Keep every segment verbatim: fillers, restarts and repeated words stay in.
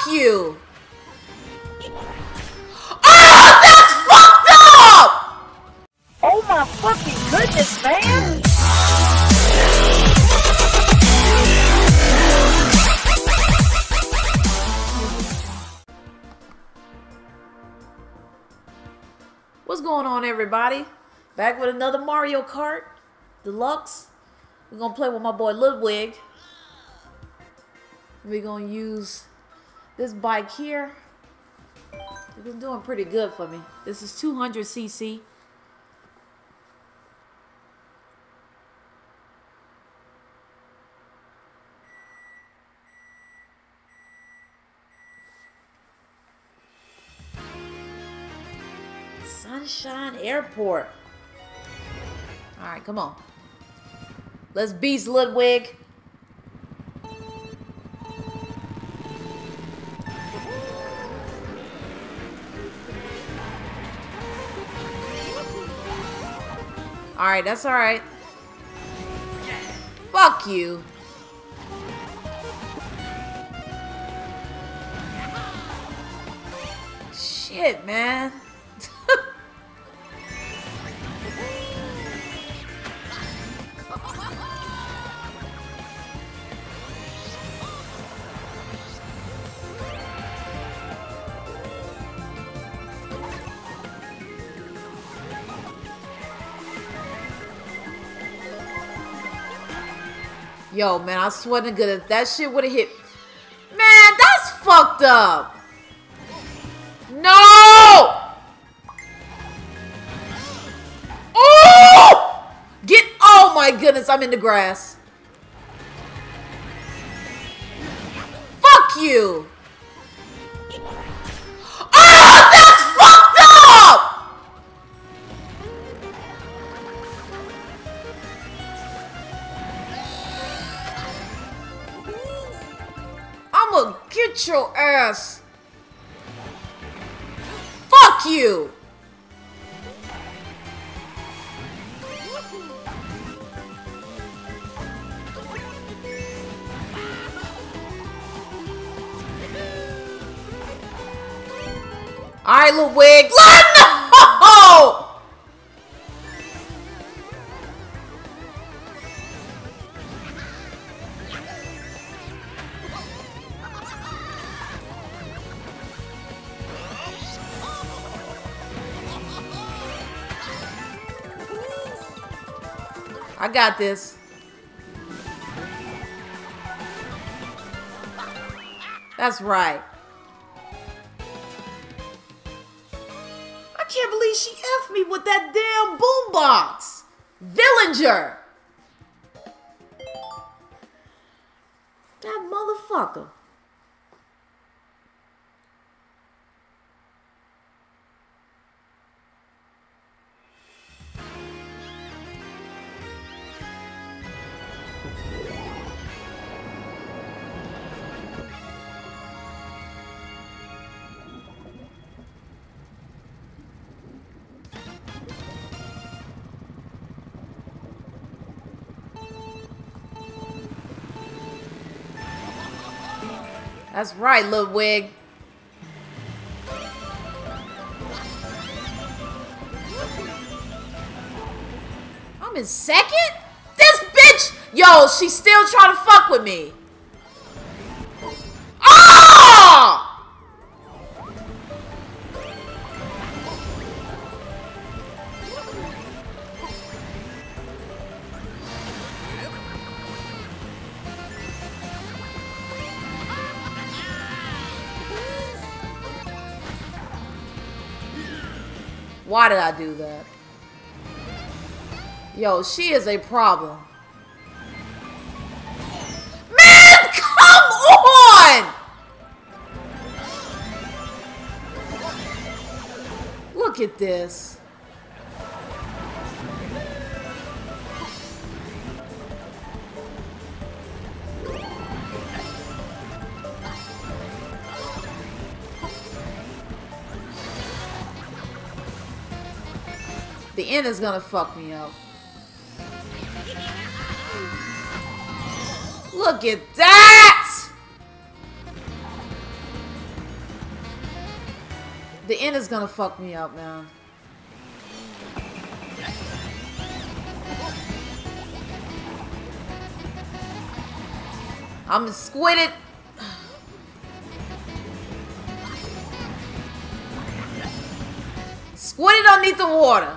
you! Oh, that's fucked up! Oh my fucking goodness, man! What's going on, everybody? Back with another Mario Kart Deluxe. We're gonna play with my boy Ludwig. We're gonna use this bike here. It's been doing pretty good for me. This is two hundred c c. Sunshine Airport. Alright, come on. Let's beast Ludwig. Alright, that's alright. Fuck you. Shit, man. Yo, man, I swear to goodness, that shit would have hit. Man, that's fucked up. No! Oh! Get, oh my goodness, I'm in the grass. Fuck you. Oh, that's fucked up! I'ma get your ass. Fuck you. Alright, Ludwig. No! I got this. That's right. I can't believe she F'd me with that damn boombox. Villinger. That motherfucker. That's right, Ludwig. I'm in second? This bitch! Yo, she's still trying to fuck with me. Oh! Why did I do that? Yo, she is a problem. Man, come on! Look at this. The end is gonna fuck me up. Look at that! The end is gonna fuck me up, man. I'm squidded. Squidded underneath the water.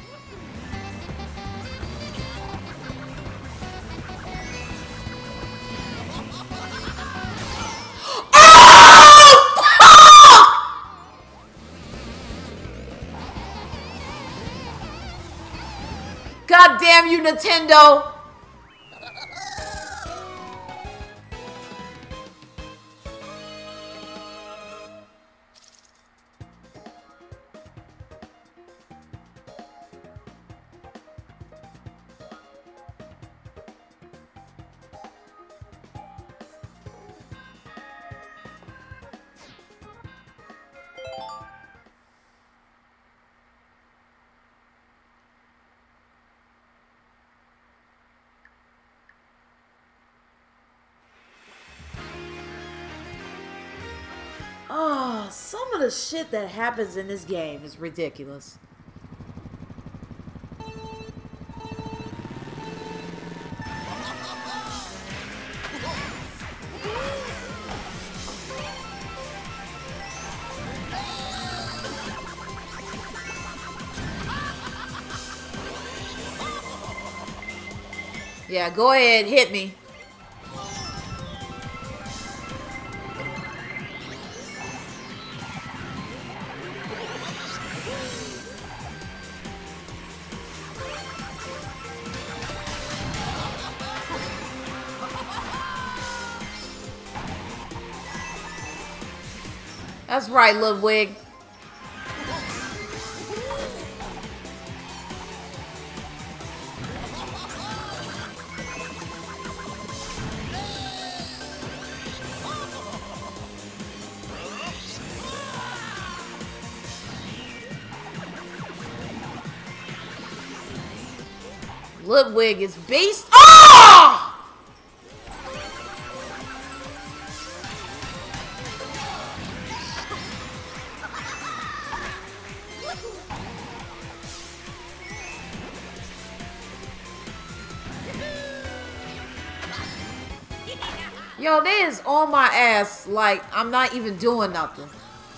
God damn you, Nintendo! Oh, some of the shit that happens in this game is ridiculous. Yeah, go ahead, hit me. That's right, Ludwig. Ludwig is beast. Oh! Yo, they is on my ass like I'm not even doing nothing.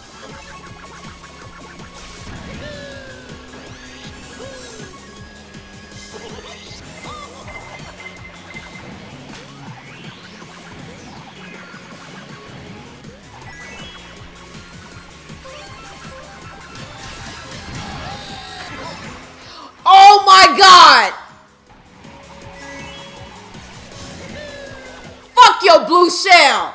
Oh my God! Fuck your blue shell!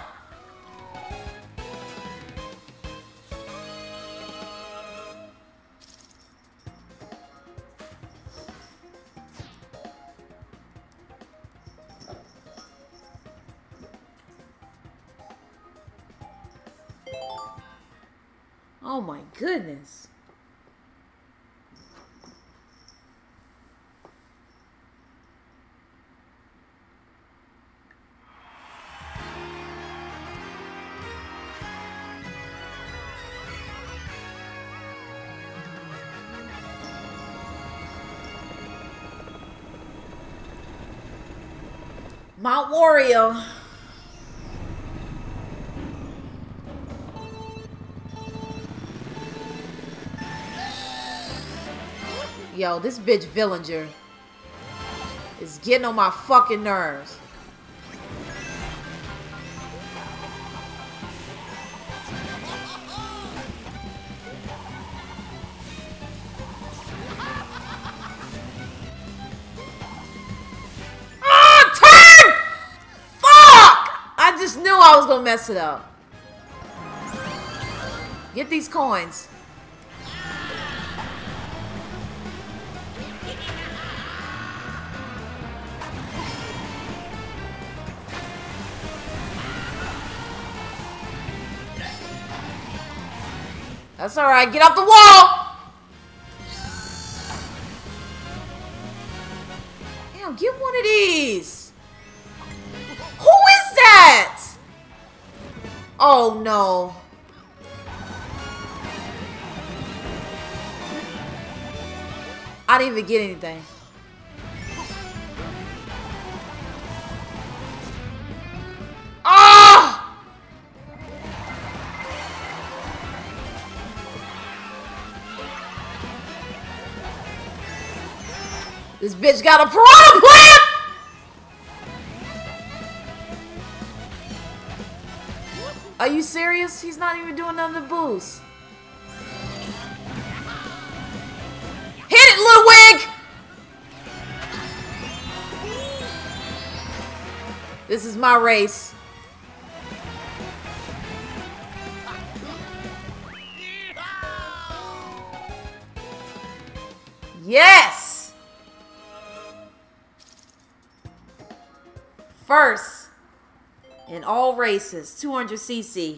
Oh my goodness. Mount Wario. Yo, this bitch Villinger is getting on my fucking nerves. I just knew I was gonna mess it up. Get these coins. That's alright, get off the wall! Damn, get one of these. Who is that? Oh no. I didn't even get anything. Ah! This bitch got a piranha plant! Are you serious? He's not even doing none of the boost. Hit it, Ludwig! This is my race. Yes! First in all races, two hundred C C.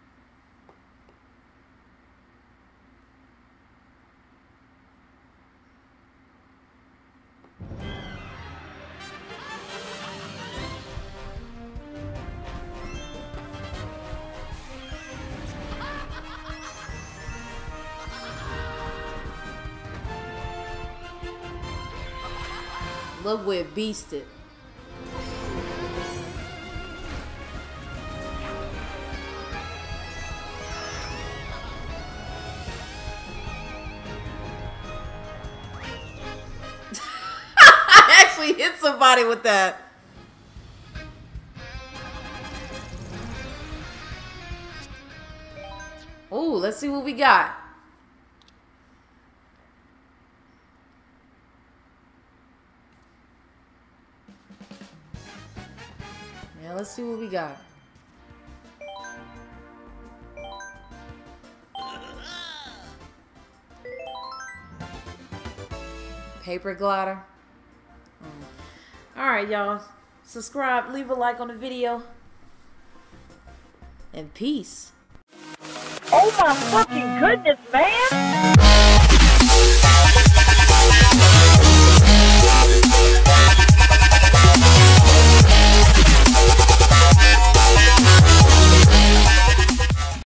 Look where it beasted. I actually hit somebody with that. Ooh, let's see what we got. Yeah, let's see what we got. Paper glider. Mm. Alright, y'all. Subscribe, leave a like on the video. And peace. Oh my fucking goodness, man!